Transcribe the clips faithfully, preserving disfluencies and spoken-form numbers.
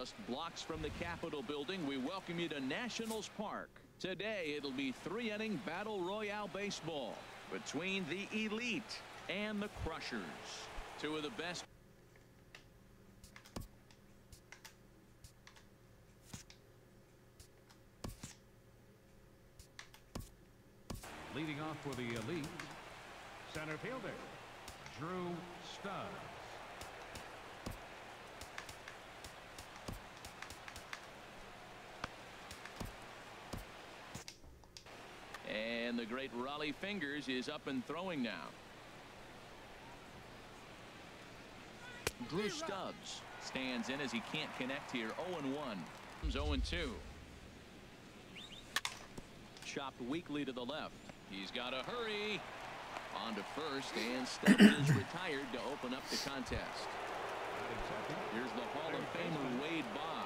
Just blocks from the Capitol building, we welcome you to Nationals Park. Today, it'll be three-inning battle royale baseball between the Elite and the Crushers. Two of the best. Leading off for the Elite, center fielder, Drew Stubbs. And the great Raleigh Fingers is up and throwing now. Drew Stubbs stands in as he can't connect here. oh and one. oh and two. Chopped weakly to the left. He's got to hurry. On to first, and Stubbs is retired to open up the contest. Here's the Hall of Famer Wade Boggs.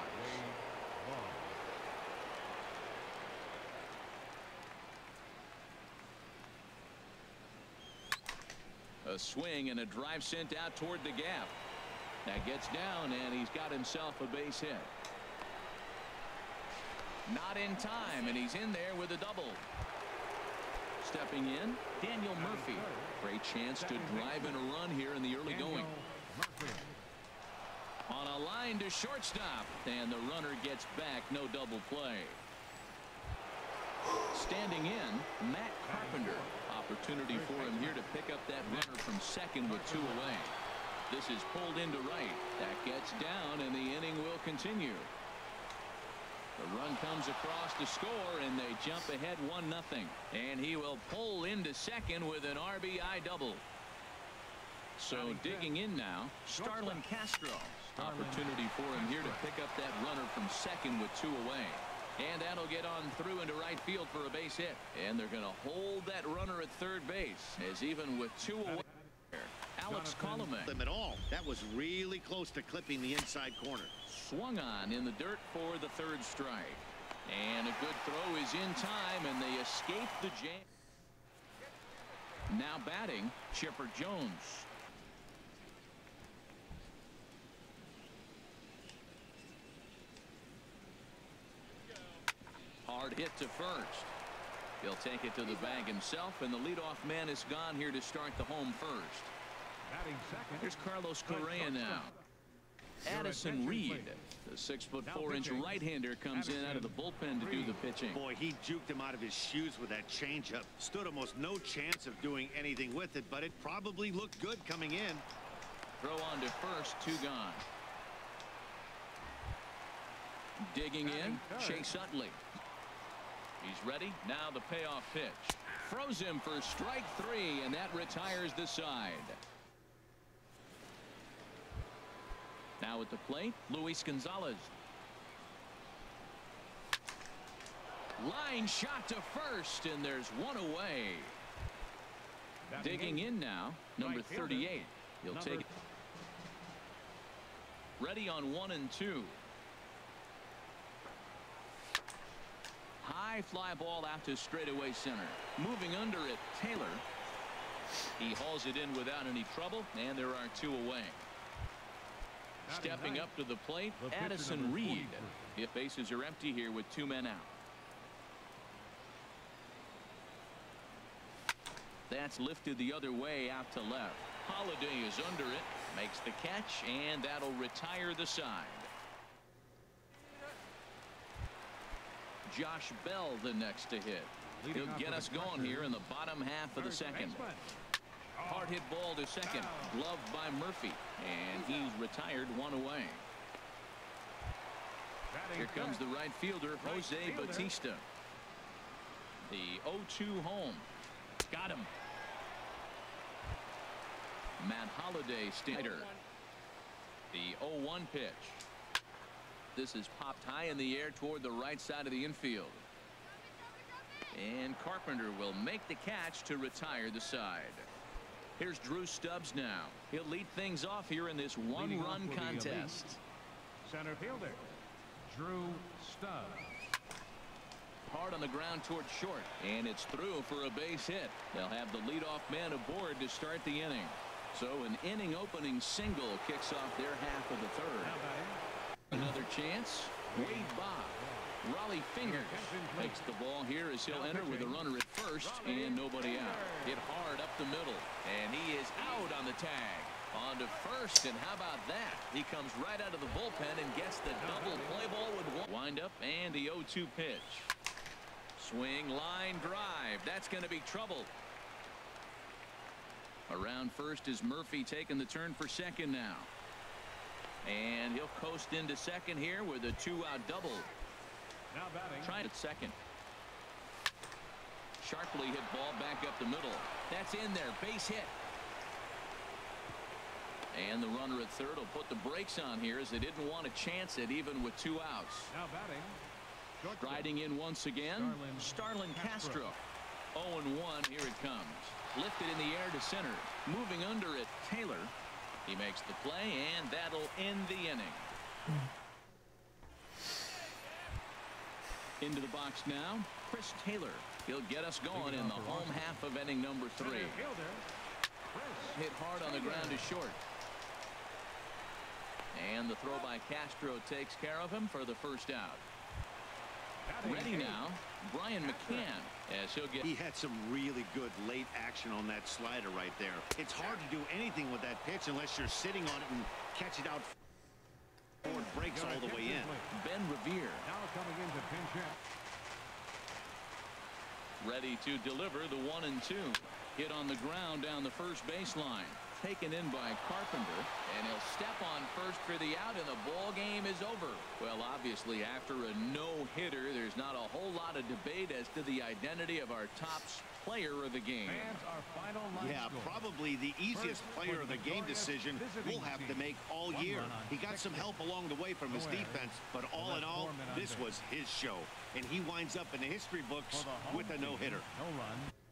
A swing and a drive sent out toward the gap. That gets down, and he's got himself a base hit. Not in time, and he's in there with a double. Stepping in, Daniel Murphy. Great chance to drive in a run here in the early going. On a line to shortstop, and the runner gets back. No double play. Standing in, Matt Carpenter. Opportunity for him here to pick up that runner from second with two away. This is pulled into right. That gets down, and the inning will continue. The run comes across to score, and they jump ahead one nothing. And he will pull into second with an R B I double. So digging in now, Starlin Castro. Opportunity for him here to pick up that runner from second with two away. And that'll get on through into right field for a base hit. And they're going to hold that runner at third base, as even with two away, Alex Colomé. Them at all. That was really close to clipping the inside corner. Swung on in the dirt for the third strike. And a good throw is in time, and they escape the jam. Now batting, Chipper Jones. Hard hit to first. He'll take it to the bag himself, and the leadoff man is gone here to start the home first. Here's Carlos Correa now. Addison Reed, the six foot four inch right-hander, comes in out of the bullpen to do the pitching. Boy, he juked him out of his shoes with that changeup. Stood almost no chance of doing anything with it, but it probably looked good coming in. Throw on to first, two gone. Digging in, Chase Utley. He's ready. Now the payoff pitch. Froze him for strike three, and that retires the side. Now at the plate, Luis Gonzalez. Line shot to first, and there's one away. Digging in now, number thirty-eight. He'll take it. Ready on one and two. High fly ball out to straightaway center. Moving under it, Taylor. He hauls it in without any trouble, and there are two away. Stepping up to the plate, Addison Reed. If bases are empty here with two men out. That's lifted the other way out to left. Holiday is under it, makes the catch, and that'll retire the side. Josh Bell the next to hit. He'll get us going here in the bottom half of the second. Hard hit ball to second, gloved by Murphy, and he's retired one away. Here comes the right fielder, Jose Bautista. The oh two home. Got him. Matt Holliday Snyder. The oh one pitch. This is popped high in the air toward the right side of the infield. And Carpenter will make the catch to retire the side. Here's Drew Stubbs now. He'll lead things off here in this one-run contest. Center fielder, Drew Stubbs. Hard on the ground towards short, and it's through for a base hit. They'll have the leadoff man aboard to start the inning. So an inning opening single kicks off their half of the third. Another chance. Wade Bob. Raleigh Fingers makes the ball here as he'll enter with a runner at first and nobody out. Hit hard up the middle, and he is out on the tag. On to first, and how about that? He comes right out of the bullpen and gets the double play ball with one. Wind up and the oh two pitch. Swing, line drive. That's going to be trouble. Around first is Murphy taking the turn for second now. And he'll coast into second here with a two-out double. Now batting. Trying at second. Sharply hit ball back up the middle. That's in there. Base hit. And the runner at third will put the brakes on here as they didn't want to chance it even with two outs. Now batting. Striding in once again, Starlin Castro. oh and one, here it comes. Lifted in the air to center. Moving under it, Taylor. He makes the play, and that'll end the inning. Into the box now, Chris Taylor. He'll get us going in the home half of inning number three. Hit hard on the ground is short. And the throw by Castro takes care of him for the first out. Ready now, Brian McCann, as he'll get. He had some really good late action on that slider right there. It's hard to do anything with that pitch unless you're sitting on it and catch it out. Or it breaks all the way in. Ben Revere. Now coming into pinch hit. Ready to deliver the one and two. Hit on the ground down the first baseline. Taken in by Carpenter, and he'll step on first for the out, and the ball game is over. Well, obviously, after a no-hitter, there's not a whole lot of debate as to the identity of our top player of the game. Fans, our final line Yeah, score. probably the easiest First, player for of the the game victorious decision visiting we'll have to team. make all One year. run on He got some second. help along the way from his No errors. defense, but all Left in all, four men on this base. was his show. And he winds up in the history books For the home with a team, no-hitter. No run.